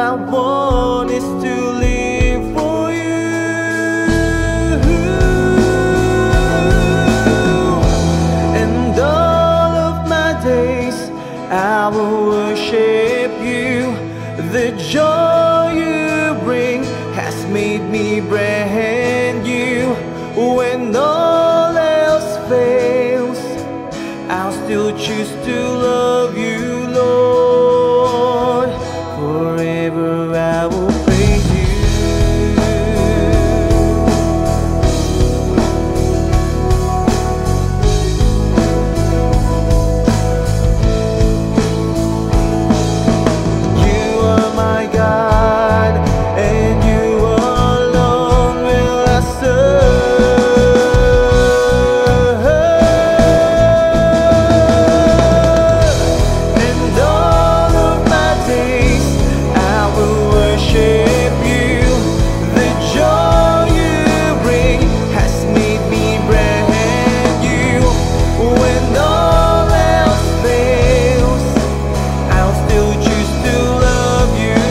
I want is to live for you. And all of my days I will worship you. The joy you bring has made me brand new. When all else fails, I'll still choose to love you, Lord. Forever I will praise you. You are my God, and you alone will I serve. And all of my days I will worship you. The joy you bring has made me brand new. When all else fails, I'll still choose to love you,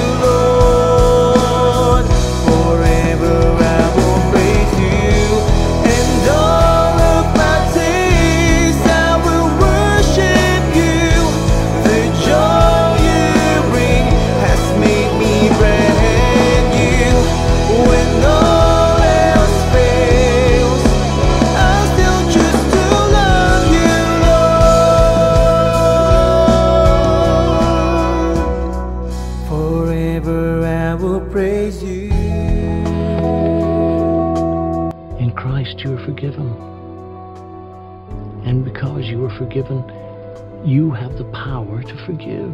Lord. Forever I will praise you. And all of my days I will worship you. The joy you bring has made me brand new. When all else fails, I'll still choose to love you, Lord. Forever I will praise you. In Christ you are forgiven. And because you are forgiven, you have the power to forgive,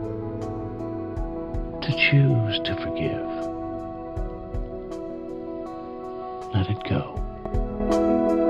to choose to forgive. Let it go.